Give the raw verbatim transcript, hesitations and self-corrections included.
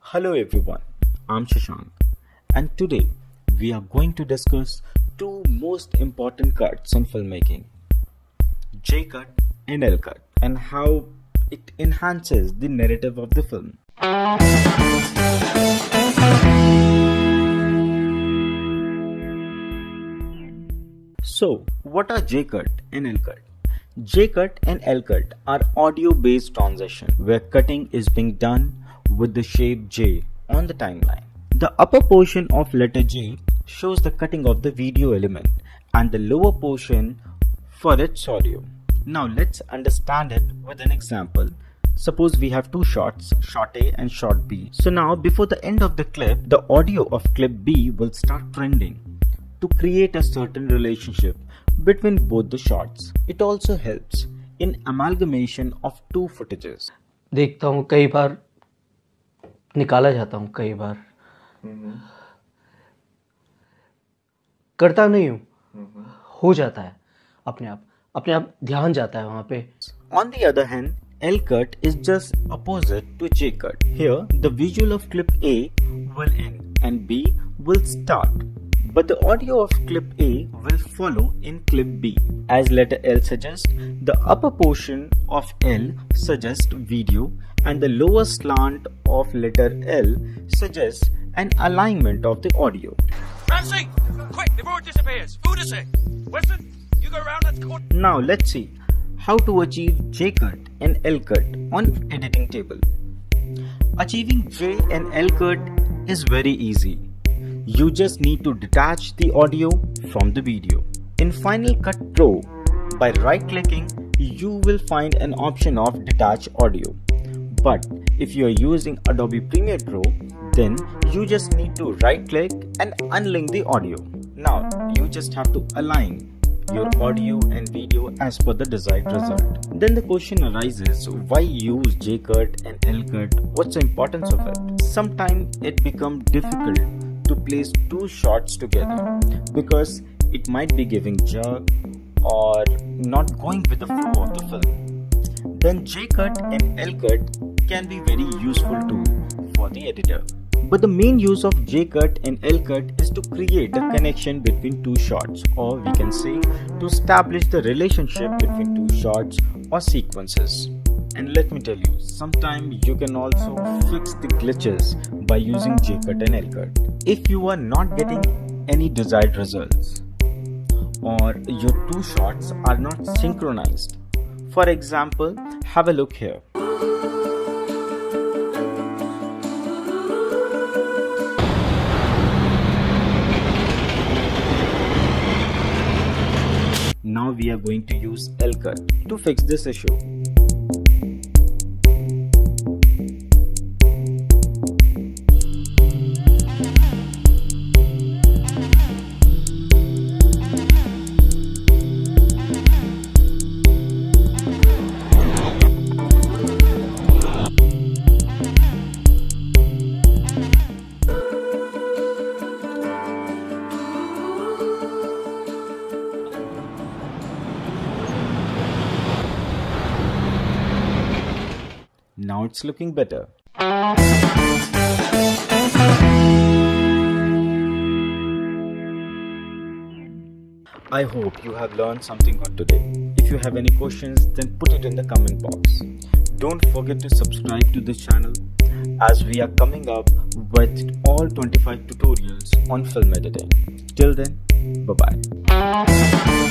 Hello everyone, I'm Sheshank, and today we are going to discuss two most important cuts in filmmaking, J cut and L cut, and how it enhances the narrative of the film. So, what are J cut and L cut? J cut and L cut are audio based transition where cutting is being done with the shape J on the timeline. The upper portion of letter J shows the cutting of the video element and the lower portion for its audio. Now let's understand it with an example. Suppose we have two shots, shot A and shot B. So now before the end of the clip, the audio of clip B will start trending to create a certain relationship between both the shots. It also helps in amalgamation of two footages. देखता हूँ कई बार निकाला जाता हूँ कई बार करता नहीं हूँ हो जाता है अपने आप अपने आप ध्यान जाता है वहाँ पे. On the other hand, L cut is just opposite to J cut. Here the visual of clip A will end and B will start, but the audio of clip A will follow in clip B. As letter L suggests, the upper portion of L suggests video and the lower slant of letter L suggests an alignment of the audio. Francie! Quick, before it disappears! Food is it? Weston, you go around that court. Now let's see how to achieve J cut and L cut on editing table. Achieving J and L cut is very easy. You just need to detach the audio from the video. In Final Cut Pro, by right clicking, you will find an option of detach audio. But if you are using Adobe Premiere Pro, then you just need to right click and unlink the audio. Now you just have to align your audio and video as per the desired result. Then the question arises, why use J cut and L cut? What's the importance of it? Sometimes it becomes difficult to place two shots together because it might be giving jerk or not going with the flow of the film. Then J cut and L cut can be very useful tool for the editor. But the main use of J cut and L cut is to create a connection between two shots, or we can say to establish the relationship between two shots or sequences. And let me tell you, sometimes you can also fix the glitches by using J cut and L cut. If you are not getting any desired results or your two shots are not synchronized. For example, have a look here. Now we are going to use L cut to fix this issue. Now it's looking better. I hope you have learned something good today. If you have any questions, then put it in the comment box. Don't forget to subscribe to this channel as we are coming up with all twenty-five tutorials on film editing. Till then, bye bye.